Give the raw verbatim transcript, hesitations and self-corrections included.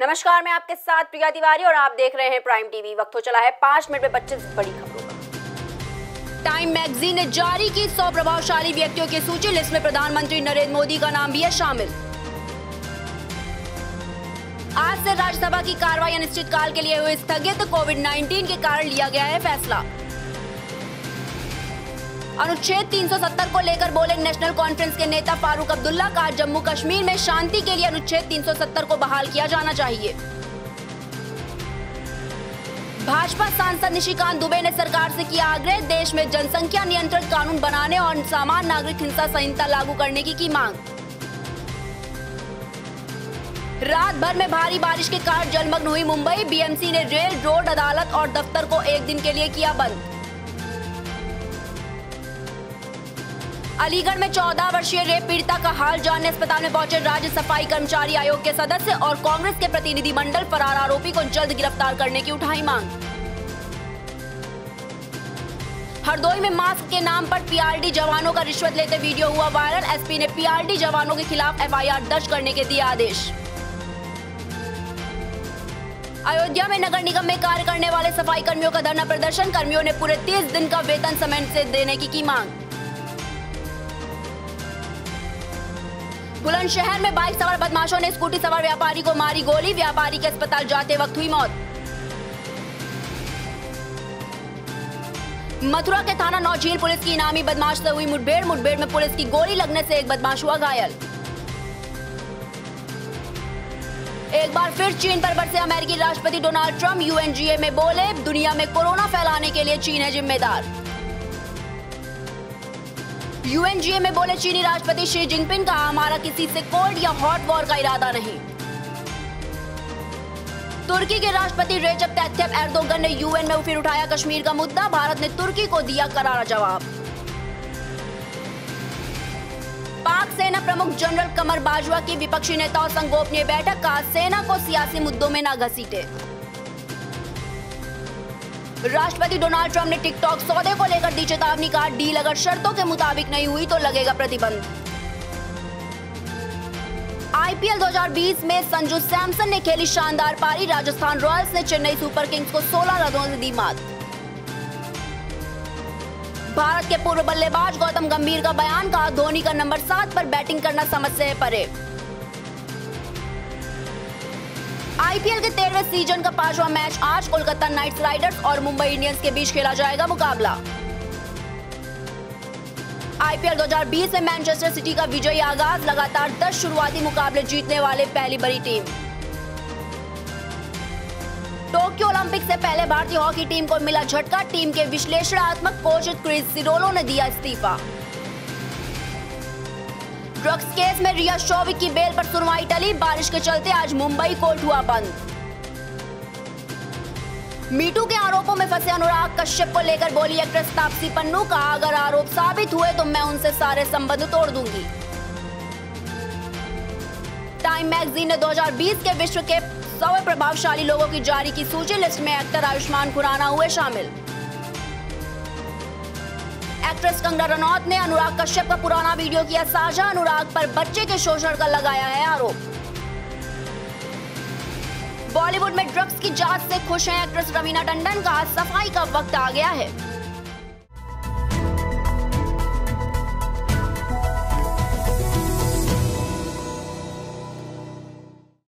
नमस्कार, मैं आपके साथ प्रिया तिवारी और आप देख रहे हैं प्राइम टीवी। वक्त हो चला है पांच मिनट में पच्चीस बड़ी खबरों का। टाइम मैगजीन ने जारी की सौ प्रभावशाली व्यक्तियों की सूची, लिस्ट में प्रधानमंत्री नरेंद्र मोदी का नाम भी है शामिल। आज से राज्यसभा की कार्रवाई अनिश्चितकाल के लिए हुई स्थगित, कोविड नाइन्टीन के कारण लिया गया है फैसला। अनुच्छेद तीन सौ सत्तर को लेकर बोले नेशनल कॉन्फ्रेंस के नेता फारूक अब्दुल्ला का, जम्मू कश्मीर में शांति के लिए अनुच्छेद तीन सौ सत्तर को बहाल किया जाना चाहिए। भाजपा सांसद निशिकांत दुबे ने सरकार से किया आग्रह, देश में जनसंख्या नियंत्रण कानून बनाने और सामान्य नागरिक हिंसा संहिता लागू करने की की मांग। रात भर में भारी बारिश के कारण जलमग्न हुई मुंबई, बीएमसी ने रेल, रोड, अदालत और दफ्तर को एक दिन के लिए किया बंद। अलीगढ़ में चौदह वर्षीय रेप पीड़िता का हाल जानने अस्पताल में पहुंचे राज्य सफाई कर्मचारी आयोग के सदस्य और कांग्रेस के प्रतिनिधिमंडल, फरार आरोपी को जल्द गिरफ्तार करने की उठाई मांग। हरदोई में मास्क के नाम पर पीआरडी जवानों का रिश्वत लेते वीडियो हुआ वायरल, एसपी ने पीआरडी जवानों के खिलाफ एफआईआर दर्ज करने के दिए आदेश। अयोध्या में नगर निगम में कार्य करने वाले सफाई कर्मियों का धरना प्रदर्शन, कर्मियों ने पूरे तीस दिन का वेतन समय से देने की की मांग। बुलंदशहर में बाइक सवार बदमाशों ने स्कूटी सवार व्यापारी को मारी गोली, व्यापारी के अस्पताल जाते वक्त हुई मौत। मथुरा के थाना नौझील पुलिस की इनामी बदमाश से हुई मुठभेड़, मुठभेड़ में पुलिस की गोली लगने से एक बदमाश हुआ घायल। एक बार फिर चीन पर बरसे अमेरिकी राष्ट्रपति डोनाल्ड ट्रंप, यूएनजीए में बोले दुनिया में कोरोना फैलाने के लिए चीन है जिम्मेदार। यूएनजीए में बोले चीनी राष्ट्रपति शी जिनपिंग का, हमारा किसी से कोल्ड या हॉट वॉर का इरादा नहीं। तुर्की के राष्ट्रपति रेजब तैय्यप एर्दोगन ने यूएन में फिर उठाया कश्मीर का मुद्दा, भारत ने तुर्की को दिया करारा जवाब। पाक सेना प्रमुख जनरल कमर बाजवा की विपक्षी नेताओं संग गोपनीय बैठक, का सेना को सियासी मुद्दों में न घसीटे। राष्ट्रपति डोनाल्ड ट्रंप ने टिकटॉक सौदे को लेकर दी चेतावनी, कहा डील अगर शर्तों के मुताबिक नहीं हुई तो लगेगा प्रतिबंध। आईपीएल दो हज़ार बीस में संजू सैमसन ने खेली शानदार पारी, राजस्थान रॉयल्स ने चेन्नई सुपर किंग्स को सोलह रनों से दी मात। भारत के पूर्व बल्लेबाज गौतम गंभीर का बयान, कहा धोनी का नंबर सात पर बैटिंग करना समझ से है परे। आईपीएल के तेरहवें सीजन का पांचवा मैच आज कोलकाता नाइट राइडर्स और मुंबई इंडियंस के बीच खेला जाएगा मुकाबला। आईपीएल दो हज़ार बीस में मैनचेस्टर सिटी का विजयी आगाज, लगातार दस शुरुआती मुकाबले जीतने वाले पहली बड़ी टीम। टोक्यो ओलंपिक से पहले भारतीय हॉकी टीम को मिला झटका, टीम के विश्लेषणात्मक कोच क्रिस सिरोलो ने दिया इस्तीफा। ड्रग्स केस में रिया शोविक की बेल पर सुनवाई टली, बारिश के चलते आज मुंबई कोर्ट हुआ बंद। मीटू के आरोपों में फंसे अनुराग कश्यप को लेकर बोली एक्ट्रेस तापसी पन्नू, का अगर आरोप साबित हुए तो मैं उनसे सारे संबंध तोड़ दूंगी। टाइम मैगजीन ने दो हज़ार बीस के विश्व के सौ प्रभावशाली लोगों की जारी की सूची, लिस्ट में एक्टर आयुष्मान खुराना हुए शामिल। एक्ट्रेस कंगना रनौत ने अनुराग कश्यप का पुराना वीडियो किया साझा, अनुराग पर बच्चे के शोषण का लगाया है आरोप। बॉलीवुड में ड्रग्स की जांच से खुश हैं एक्ट्रेस रवीना टंडन, का सफाई का वक्त आ गया है।